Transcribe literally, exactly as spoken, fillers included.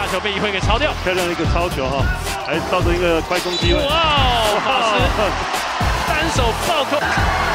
球被一辉给抄掉， 漂亮的一个抄球哈，还造成一个快攻机会。 哇，法师单手暴扣。